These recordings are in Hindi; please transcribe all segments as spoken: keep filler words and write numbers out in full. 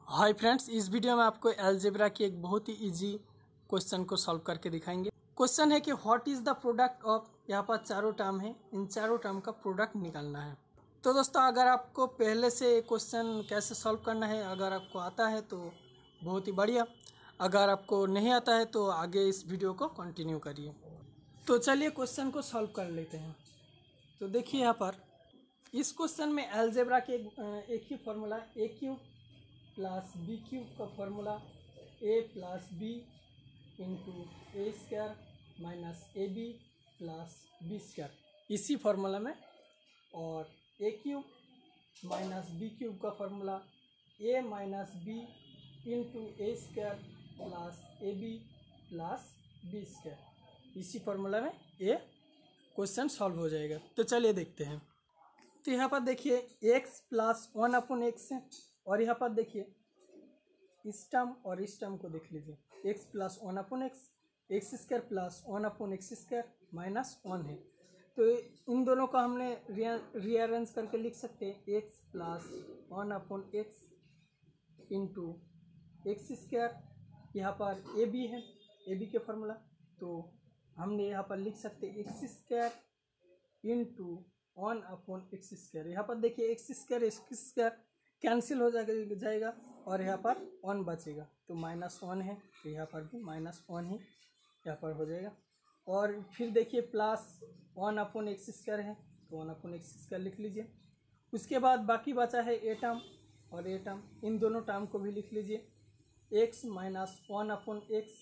हाय फ्रेंड्स, इस वीडियो में आपको अलजेब्रा की एक बहुत ही इजी क्वेश्चन को सॉल्व करके दिखाएंगे। क्वेश्चन है कि what is the product of, यहाँ पर चारों टर्म है, इन चारों टर्म का प्रोडक्ट निकालना है। तो दोस्तों, अगर आपको पहले से क्वेश्चन कैसे सॉल्व करना है अगर आपको आता है तो बहुत ही बढ़िया, अगर आपको नहीं आता है तो आगे इस वीडियो को कंटिन्यू करिए। तो चलिए क्वेश्चन को सॉल्व कर लेते हैं। तो देखिए यहाँ पर इस क्वेश्चन में अलजेब्रा के एक, एक ही formula A cube plus B cube का formula A plus B into A square minus A B plus B square, इसी फॉर्मूला में, और A cube minus B cube का formula A minus B into A square plus A B plus B square, इसी फॉर्मूला में ये क्वेश्चन सॉल्व हो जाएगा। तो चलिए देखते हैं। तो यहाँ पर देखिए X plus one upon X है, और यहाँ पर देखिए इस टर्म और इस टर्म को देख लीजिए, X plus one upon X, X square plus one upon x square minus one है। तो इन दोनों को हमने रीअरेंज करके लिख सकते हैं, x plus one upon x into x square, यहाँ पर ए बी है, ए बी के फॉर्मूला, तो हमने यहाँ पर लिख सकते हैं x square into one upon x square. यहाँ पर देखिए x square x square cancel हो जाएगा जाएगा और यहाँ पर वन बचेगा, तो माइनस वन है, तो यहाँ पर भी माइनस वन ही यहाँ पर हो जाएगा। और फिर देखिए plus one upon x square है, तो वन अपॉन एक्स स्क्वायर लिख लीजिए। उसके बाद बाकी बचा है ए टर्म और ए टर्म, इन दोनों टर्म को भी लिख लीजिए। X minus one upon x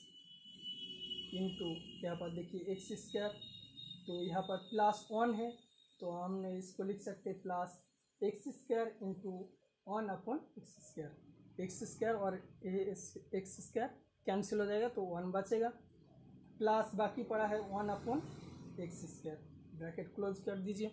into यहाँ पर देखिए एक्स स्क्वायर, तो यहाँ पर प्लस वन है, तो हमने इसको लिख सकते हैं plus x square into one upon x square, x square और एक्स स्क्वायर कैंसिल हो जाएगा, तो वन बचेगा, प्लस बाकी पड़ा है one upon x square, bracket close कर दीजिए।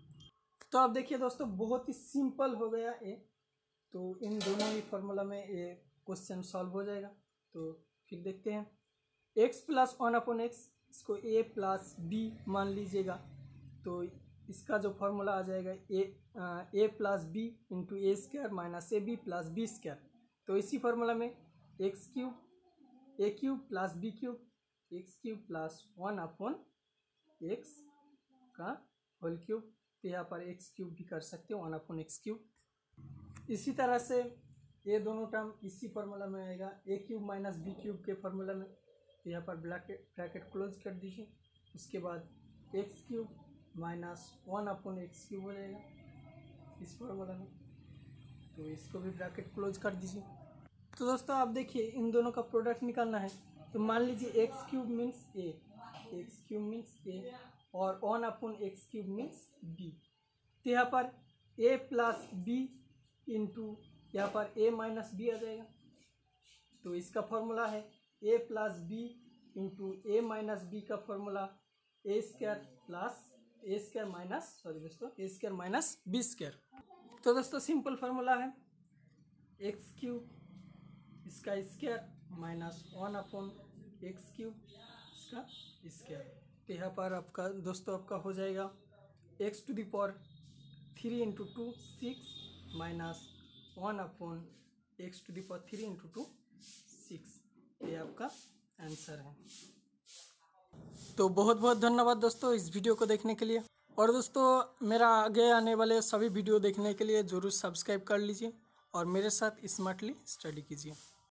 तो अब देखिए दोस्तों, बहुत ही सिंपल हो गया ये, तो इन दोनों ही फॉर्मूला में ये क्वेश्चन सॉल्व हो जाएगा। तो फिर देखते हैं, x plus one upon x, इसको ए प्लस बी मान लीजिएगा, तो इसका जो फॉर्मूला आ जाएगा a a plus B into A square minus A B plus B square, तो इसी फॉर्मूला में x cube a cube plus B cube, x cube plus one upon x का होल क्यूब, तो यहाँ पर एक्स क्यूब भी कर सकते हो, वन अपॉन एक्स क्यूब। इसी तरह से ये दोनों टर्म इसी फॉर्मूला में आएगा, a cube minus B cube के फॉर्मूला में, तो यहाँ पर ब्रैकेट ब्रैकेट क्लोज कर दीजिए। उसके बाद x cube minus one upon x cube हो जाएगा इस फॉर्मूला में, तो इसको भी ब्रैकेट क्लोज कर दीजिए। तो दोस्तों आप देखिए, इन दोनों का प्रोडक्ट निकालना है, तो मान लीजिए x cube means a, x cube means a और one upon x cube means b, तो यहाँ पर ए प्लस बी इंटू यहाँ पर ए माइनस बी आ जाएगा, तो इसका फॉर्मूला है a plus B into a minus b का formula a square plus a square minus sorry दोस्तों a square minus b square. तो दोस्तों सिंपल फार्मूला है एक्स क्यूब इसका square minus one upon x cube इसका स्क्वायर, तो यहाँ पर आपका दोस्तों आपका हो जाएगा x to the power three into two six minus one upon x to the power three into two six, ये आपका आंसर है। तो बहुत बहुत धन्यवाद दोस्तों इस वीडियो को देखने के लिए, और दोस्तों मेरा आगे आने वाले सभी वीडियो देखने के लिए ज़रूर सब्सक्राइब कर लीजिए और मेरे साथ स्मार्टली स्टडी कीजिए।